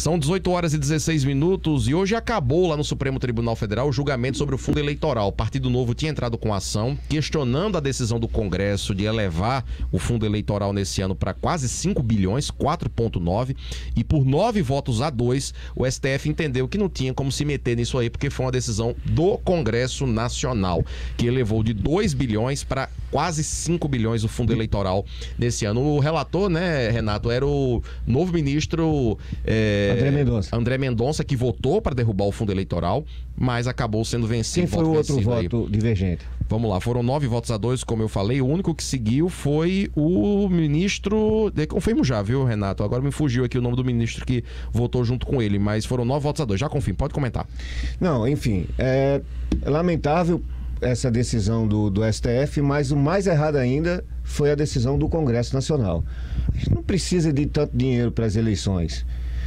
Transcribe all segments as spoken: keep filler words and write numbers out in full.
São dezoito horas e dezesseis minutos e hoje acabou lá no Supremo Tribunal Federal o julgamento sobre o fundo eleitoral. O Partido Novo tinha entrado com ação questionando a decisão do Congresso de elevar o fundo eleitoral nesse ano para quase cinco bilhões, quatro vírgula nove, e por nove votos a dois, o S T F entendeu que não tinha como se meter nisso aí, porque foi uma decisão do Congresso Nacional, que elevou de dois bilhões para quase cinco bilhões o fundo eleitoral nesse ano. O relator, né, Renato, era o novo ministro é, André Mendonça. André Mendonça, que votou para derrubar o fundo eleitoral, mas acabou sendo vencido. Quem foi o outro voto aí. divergente? Vamos lá, foram nove votos a dois, como eu falei. O único que seguiu foi o ministro... Confirmo já, viu, Renato? Agora me fugiu aqui o nome do ministro que votou junto com ele, mas foram nove votos a dois. Já confirmo, pode comentar. Não, enfim, é lamentável essa decisão do, do S T F, mas o mais errado ainda foi a decisão do Congresso Nacional. A gente não precisa de tanto dinheiro para as eleições.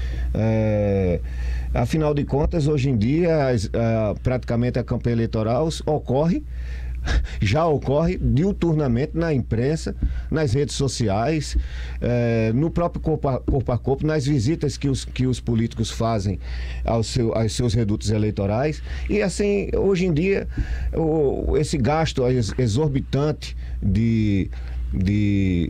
É, afinal de contas, hoje em dia, as, a, praticamente a campanha eleitoral ocorre, já ocorre diuturnamente na imprensa, nas redes sociais, é, no próprio corpo a, corpo a corpo, nas visitas que os, que os políticos fazem aos, seu, aos seus redutos eleitorais. E assim, hoje em dia, o, esse gasto exorbitante de... de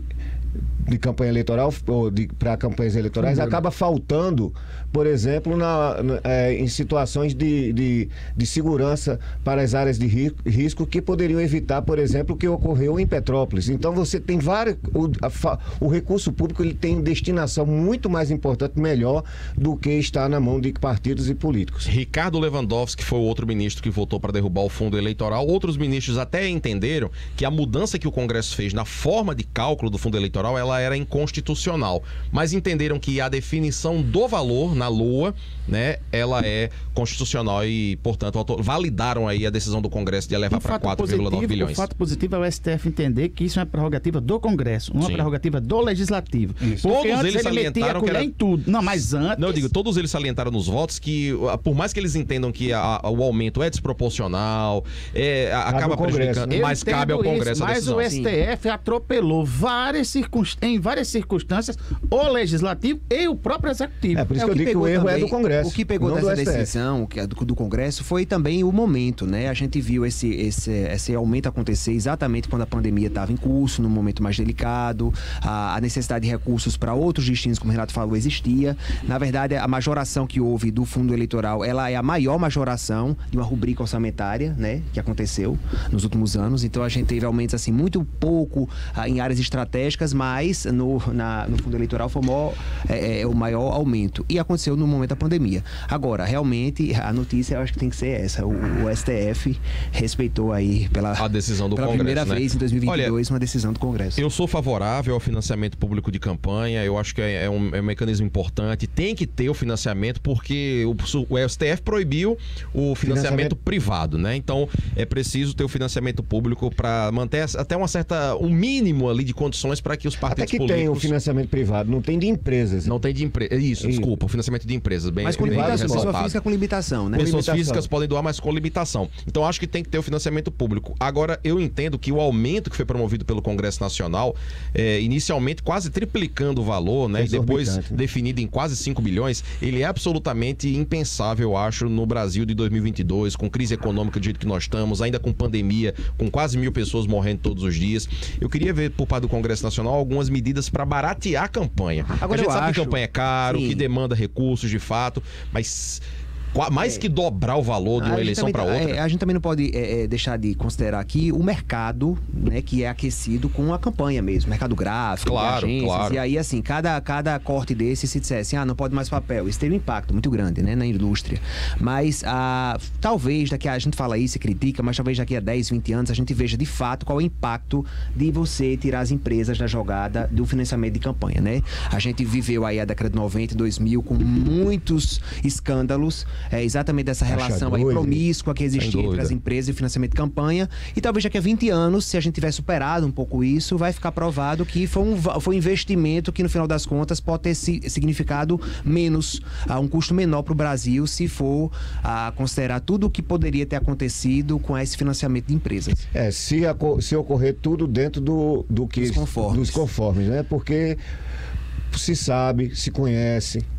de campanha eleitoral ou para campanhas eleitorais, uhum, acaba faltando, por exemplo, na, na, é, em situações de, de, de segurança para as áreas de risco que poderiam evitar, por exemplo, o que ocorreu em Petrópolis. Então você tem vários... O, a, o recurso público ele tem destinação muito mais importante, melhor do que está na mão de partidos e políticos. Ricardo Lewandowski foi o outro ministro que votou para derrubar o fundo eleitoral. Outros ministros até entenderam que a mudança que o Congresso fez na forma de cálculo do fundo eleitoral, ela era inconstitucional, mas entenderam que a definição do valor na Lua, né, ela é constitucional e, portanto, validaram aí a decisão do Congresso de elevar para quatro vírgula nove bilhões. O fato positivo é o S T F entender que isso é uma prerrogativa do Congresso, uma Sim. prerrogativa do Legislativo. Isso. Todos eles ele salientaram que era... em tudo. Não, mas antes... Não, eu digo, todos eles salientaram nos votos que, por mais que eles entendam que a, a, o aumento é desproporcional, é, a, acaba prejudicando, né? mas cabe ao Congresso isso, a decisão. Mas o S T F Sim. atropelou várias circunst... em várias circunstâncias o Legislativo e o próprio Executivo. É por isso é, que eu digo que o erro também, é do Congresso. O que pegou dessa decisão que é do, do Congresso foi também o momento, né? A gente viu esse, esse, esse aumento acontecer exatamente quando a pandemia estava em curso, num momento mais delicado, a, a necessidade de recursos para outros destinos, como o Renato falou, existia. Na verdade, a majoração que houve do fundo eleitoral, ela é a maior majoração de uma rubrica orçamentária, né? Que aconteceu nos últimos anos. Então, a gente teve aumentos, assim, muito pouco ah, em áreas estratégicas, mas no, na, no fundo eleitoral foi o maior, é, é, o maior aumento. E aconteceu no momento da pandemia. Agora, realmente, a notícia eu acho que tem que ser essa. O, o S T F respeitou aí pela, a decisão do pela Congresso, primeira né? vez em dois mil e vinte e dois, Olha, uma decisão do Congresso. Eu sou favorável ao financiamento público de campanha. Eu acho que é, é, um, é um mecanismo importante. Tem que ter o financiamento porque o, o S T F proibiu o financiamento, financiamento privado, né? Então, é preciso ter o financiamento público para manter até uma certa, um mínimo ali de condições para que os partidos até que políticos... tem o financiamento privado, não tem de empresas. Não tem de empresas. Isso, Isso, desculpa, o financiamento de empresas. Bem, mas com limitação, pessoa física com limitação, né? Pessoas limitação. físicas podem doar, mas com limitação. Então, acho que tem que ter o financiamento público. Agora, eu entendo que o aumento que foi promovido pelo Congresso Nacional, é, inicialmente quase triplicando o valor, né, e depois definido em quase cinco bilhões, ele é absolutamente impensável, eu acho, no Brasil de dois mil e vinte e dois, com crise econômica do jeito que nós estamos, ainda com pandemia, com quase mil pessoas morrendo todos os dias. Eu queria ver, por parte do Congresso Nacional, algumas medidas para baratear a campanha. Agora, a gente eu sabe acho... que campanha é caro, sim, que demanda recursos de fato, mas... mais é. que dobrar o valor de uma eleição para outra. É, a gente também não pode é, é, deixar de considerar aqui o mercado, né, que é aquecido com a campanha mesmo, mercado gráfico, claro, agências, claro. E aí, assim, cada, cada corte desse, se dissesse, ah, não pode mais papel, isso teve um impacto muito grande, né, na indústria. Mas, ah, talvez, daqui a, a gente fala isso e critica, mas talvez daqui a dez, vinte anos a gente veja de fato qual é o impacto de você tirar as empresas da jogada do financiamento de campanha, né? A gente viveu aí a década de noventa, dois mil, com muitos escândalos, é exatamente dessa relação aí promíscua que existia entre as empresas e o financiamento de campanha. E talvez daqui a vinte anos, se a gente tiver superado um pouco isso, vai ficar provado que foi um, foi um investimento que, no final das contas, pode ter significado menos, uh, um custo menor para o Brasil, se for uh, considerar tudo o que poderia ter acontecido com esse financiamento de empresas. É, se, se ocorrer tudo dentro do, do que... Dos conformes. Dos conformes, né? Porque se sabe, se conhece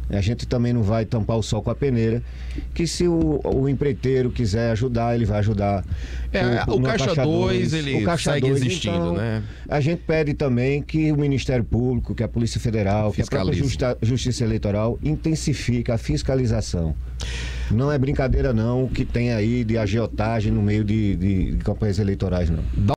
A gente também não vai tampar o sol com a peneira, que se o, o empreiteiro quiser ajudar, ele vai ajudar. É, o, o Caixa dois, ele o Caixa segue dois, existindo, então, né? A gente pede também que o Ministério Público, que a Polícia Federal, que a própria Justa, Justiça Eleitoral intensifique a fiscalização. Não é brincadeira não o que tem aí de agiotagem no meio de, de, de campanhas eleitorais, não.